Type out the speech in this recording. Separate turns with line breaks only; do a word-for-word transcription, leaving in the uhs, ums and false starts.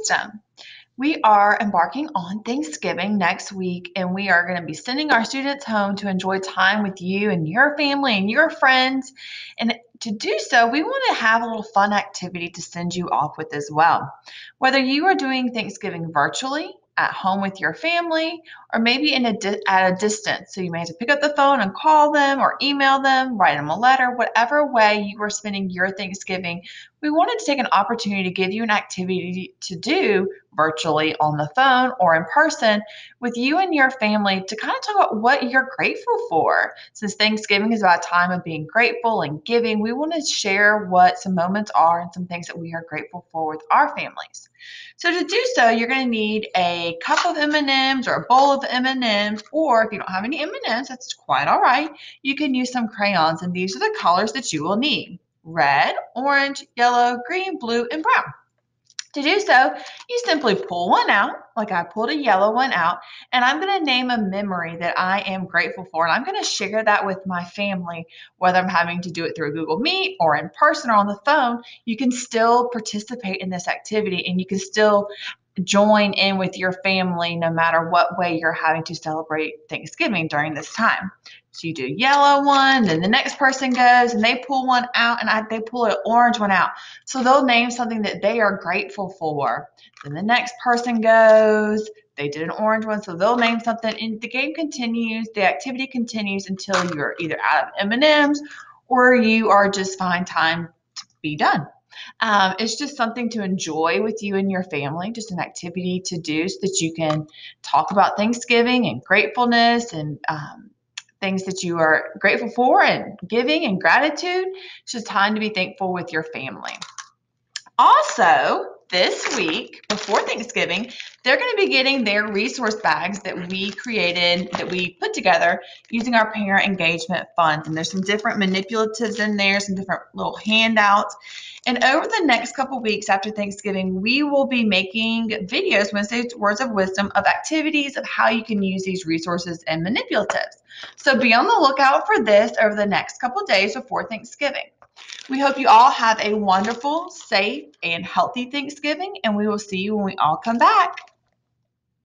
wisdom. We are embarking on Thanksgiving next week, and we are going to be sending our students home to enjoy time with you and your family and your friends. And to do so, we want to have a little fun activity to send you off with as well. Whether you are doing Thanksgiving virtually, at home with your family, or maybe in a di- at a distance. So you may have to pick up the phone and call them or email them, write them a letter, whatever way you are spending your Thanksgiving. We wanted to take an opportunity to give you an activity to do virtually on the phone or in person with you and your family to kind of talk about what you're grateful for. Since Thanksgiving is about a time of being grateful and giving, we want to share what some moments are and some things that we are grateful for with our families. So to do so, you're going to need a cup of M and M's or a bowl of M and M's, or if you don't have any M and M's, that's quite all right. You can use some crayons, and these are the colors that you will need: red, orange, yellow, green, blue, and brown. To do so, you simply pull one out, like I pulled a yellow one out, and I'm going to name a memory that I am grateful for, and I'm going to share that with my family, whether I'm having to do it through Google Meet or in person or on the phone. You can still participate in this activity, and you can still join in with your family no matter what way you're having to celebrate Thanksgiving during this time. So you do yellow one, then the next person goes and they pull one out, and I, they pull an orange one out. So they'll name something that they are grateful for. Then the next person goes, they did an orange one, so they'll name something, and the game continues, the activity continues until you're either out of M and M's or you are just find time to be done. Um, it's just something to enjoy with you and your family, just an activity to do so that you can talk about Thanksgiving and gratefulness and um, things that you are grateful for and giving and gratitude. It's just time to be thankful with your family. Also, this week, before Thanksgiving, they're going to be getting their resource bags that we created, that we put together using our parent engagement funds. And there's some different manipulatives in there, some different little handouts. And over the next couple weeks after Thanksgiving, we will be making videos, Wednesday's Words of Wisdom, of activities of how you can use these resources and manipulatives. So be on the lookout for this over the next couple days before Thanksgiving. We hope you all have a wonderful, safe, and healthy Thanksgiving, and we will see you when we all come back.